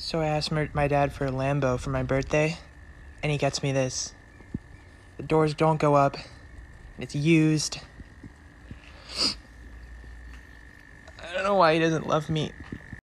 So I asked my dad for a Lambo for my birthday, and he gets me this. The doors don't go up, and it's used. I don't know why he doesn't love me.